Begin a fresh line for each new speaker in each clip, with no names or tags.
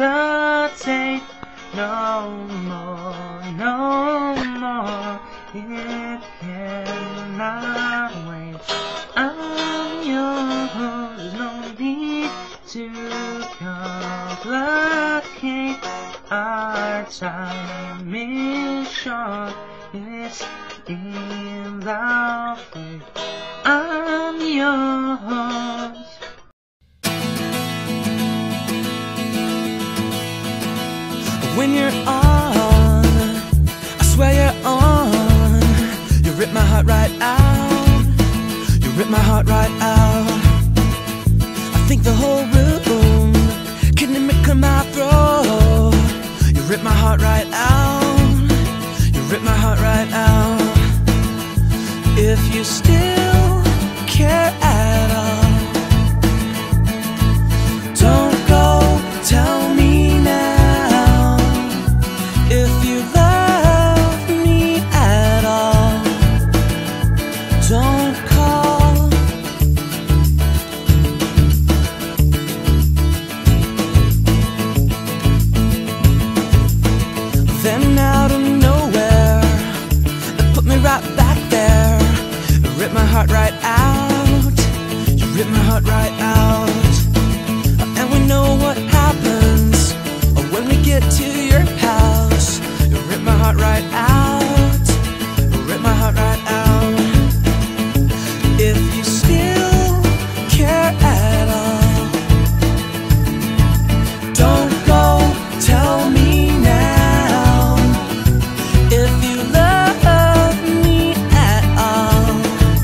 hesitate no more, no more. It cannot wait. I'm yours, there's no need to complicate. Our time is short, it's in the fate. I'm yours.
When you're on, I swear you're on. You rip my heart right out. You rip my heart right out. I think the whole room can mimic my throat. You rip my heart right out. You rip my heart right out. If you still care at all, don't go tell me now. If you love me at all, don't call. Then out of nowhere, they put me right back there. Rip my heart right out. You rip my heart right out. And we know what happens when we get to your house. You rip my heart right out. You rip my heart right out. If you still care at all, don't go tell me now. If you love me at all,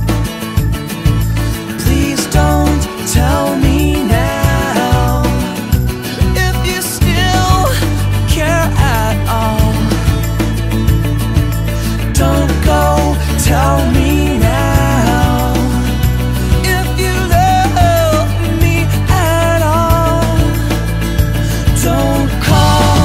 please don't tell me now. If you still care at all, don't go tell me now. If you love me at all, don't call.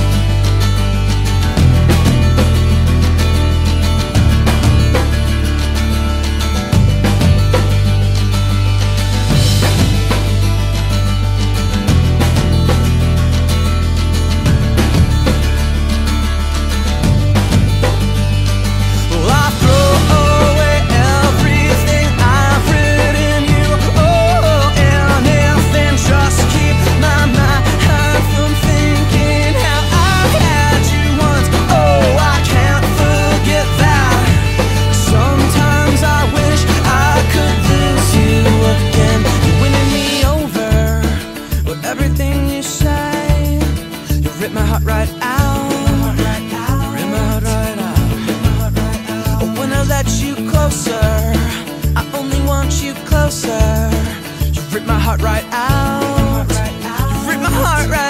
Well, I throw away everything I've written you. Oh, anything just to keep my mind from thinking how I had you once. Oh, I can't forget that. Sometimes I wish I could lose you again. You're winning me over with everything you say. You rip my heart right out. Rip my heart right out. When I let you closer, I only want you closer. You rip my heart right out. You rip my heart right out.